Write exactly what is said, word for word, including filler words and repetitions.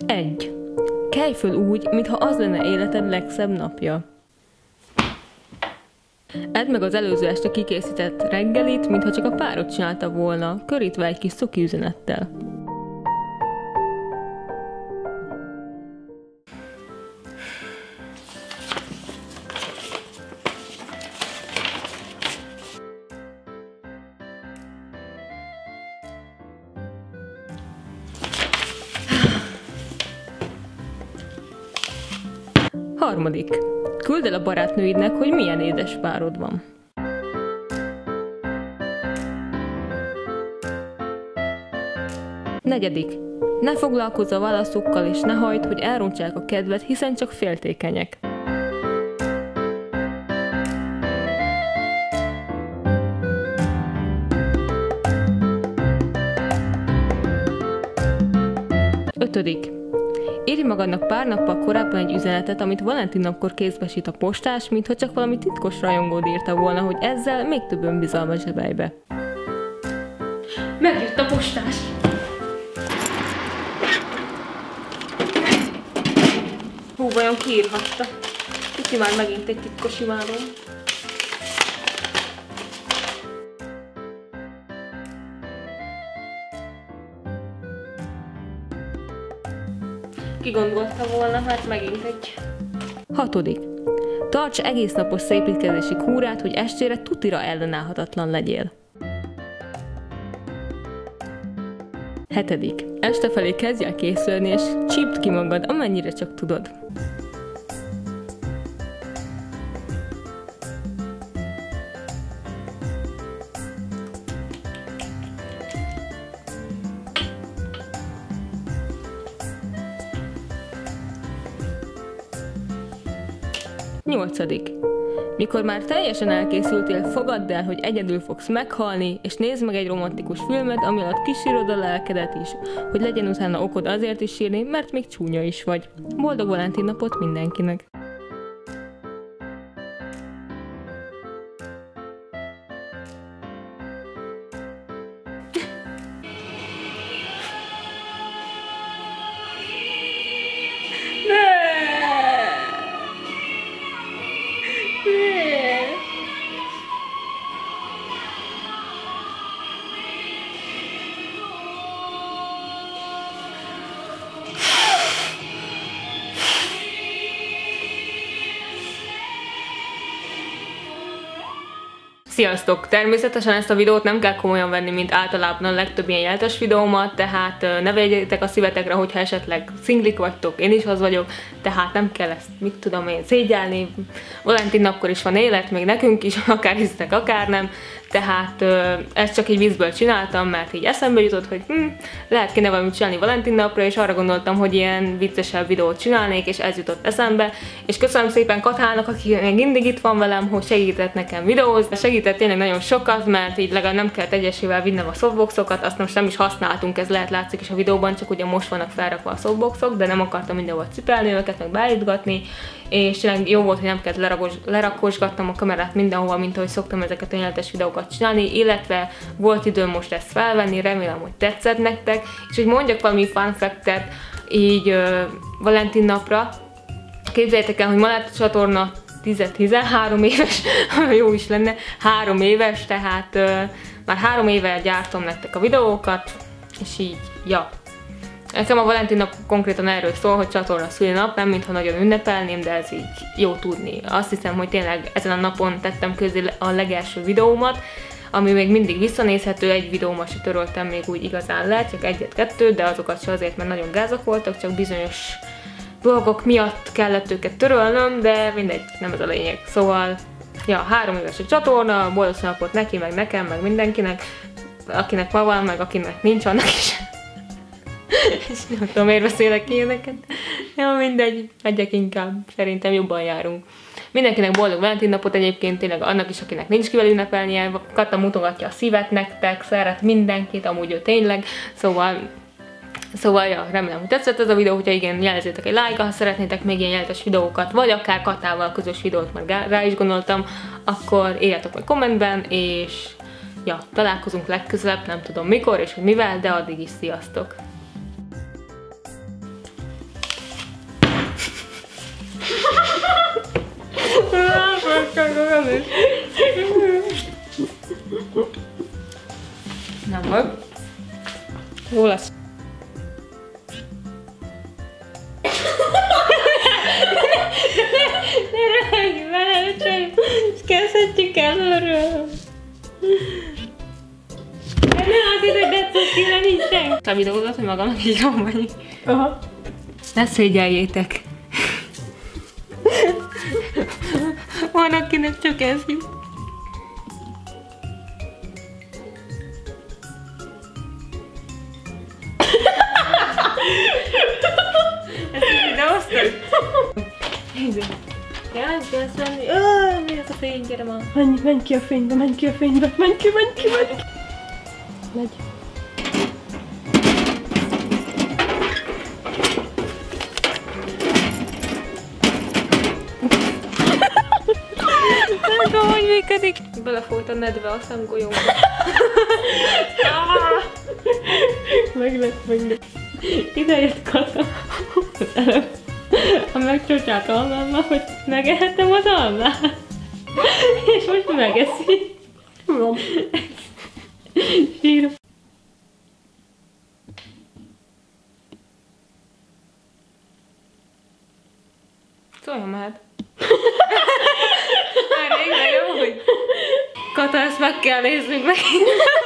egy. Kelj föl úgy, mintha az lenne életed legszebb napja. Edd meg az előző este kikészített reggelit, mintha csak a párod csinálta volna, körítve egy kis cuki üzenettel. Harmadik. Küld el a barátnőidnek, hogy milyen édes párod van. Negyedik. Ne foglalkozz a válaszokkal és ne hagyd, hogy elrontsák a kedved, hiszen csak féltékenyek. Ötödik. Írj magadnak pár nappal korábban egy üzenetet, amit Valentin napkor kézbesít a postás, mintha csak valami titkos rajongód írta volna, hogy ezzel még több önbizalma zsebelybe. Megjött a postás! Hú, vajon ki írhatta? Itt már megint egy titkos imádom. Ki gondolta volna, hát megint egy. Hatodik. Tarts egész napos szépítkezési kúrát, hogy estére tutira ellenállhatatlan legyél. Hetedik. Este felé kezdj el készülni, és csípd ki magad, amennyire csak tudod. Nyolcadik. Mikor már teljesen elkészültél, fogadd el, hogy egyedül fogsz meghalni, és nézd meg egy romantikus filmet, ami alatt kisírod a lelkedet is, hogy legyen utána okod azért is sírni, mert még csúnya is vagy. Boldog Valentin napot mindenkinek! Sziasztok! Természetesen ezt a videót nem kell komolyan venni, mint általában a legtöbb ilyen jeltes videómat, tehát ne vegyétek a szívetekre, hogyha esetleg szinglik vagytok, én is az vagyok, tehát nem kell ezt, mit tudom én, szégyelni. Valentin napkor is van élet, még nekünk is, akár hisznek, akár nem. Tehát ezt csak így vízből csináltam, mert így eszembe jutott, hogy hm, lehet kéne valamit csinálni Valentin napra, és arra gondoltam, hogy ilyen viccesebb videót csinálnék, és ez jutott eszembe. És köszönöm szépen Katának, aki még mindig itt van velem, hogy segített nekem videózni. Segített tényleg nagyon sokat, mert így legalább nem kellett egyesével vinnem a softboxokat, azt most nem is használtunk, ez lehet látszik is a videóban, csak ugye most vannak felrakva a softboxok, de nem akartam mindenhol cipelni őket, meg beállítgatni. És tényleg jó volt, hogy nem kellett lerakos, lerakosgatnom a kamerát mindenhova, mint ahogy szoktam ezeket a nyeltes videókat csinálni, illetve volt időm most ezt felvenni, remélem, hogy tetszett nektek, és hogy mondjak valami fun fact-et így uh, Valentin napra. Képzeljétek el, hogy ma lett a csatorna tíz-tizenhárom éves, jó is lenne, három éves, tehát uh, már három éve gyártom nektek a videókat, és így, ja. Nekem a Valentin nap konkrétan erről szól, hogy csatorna szülinap, nem mintha nagyon ünnepelném, de ez így jó tudni. Azt hiszem, hogy tényleg ezen a napon tettem közé a legelső videómat, ami még mindig visszanézhető, egy videómat se töröltem még úgy igazán le, csak egyet-kettőt, de azokat se azért, mert nagyon gázak voltak, csak bizonyos dolgok miatt kellett őket törölnöm, de mindegy, nem ez a lényeg. Szóval, ja, három éves a csatorna, boldog napot neki, meg nekem, meg mindenkinek, akinek ma van, meg akinek nincs, annak is. És nem tudom, miért beszélek ilyeneket. Ja, mindegy, megyek inkább. Szerintem jobban járunk. Mindenkinek boldog Valentin napot egyébként, tényleg annak is, akinek nincs kivel ünnepelnie. Kata mutogatja a szívet nektek, szeret mindenkit, amúgy ő tényleg. Szóval, szóval ja, remélem, hogy tetszett ez a videó, hogyha igen, jelezzétek egy like, ha szeretnétek még ilyen jelentes videókat, vagy akár Katával közös videót, már rá is gondoltam, akkor írjátok meg kommentben, és ja, találkozunk legközelebb, nem tudom mikor és hogy mivel, de addig is sziasztok! Nem vagy. Jó lesz. Ne röhögj vele, csak kezdhetjük előről. De ne azt hidd, hogy decet kéne nincsen. A videózat, hogy magamnak így van vagyok. Aha. Ne szégyeljétek. Van, akinek csak ez jut. Ezt is videóztad? Nézzük. Jaj, kell venni. Öööö, mi ez a fény, gyere ma. Menj, menj ki a fénybe, menj ki a fénybe, menj ki, menj ki, menj ki. Megy. Nem tudom, hogy működik. Belefolyt a nedve a szemgolyóba. Meg lett, meg lett. Ide jött Kata. Az előbb. Ha megcsócsált almámmal, hogy megehettem az almát. És most megeszi. Tudom. Sírom. Szóljon mehet. Már rég legyen, hogy Kata, ezt meg kell néznünk megint.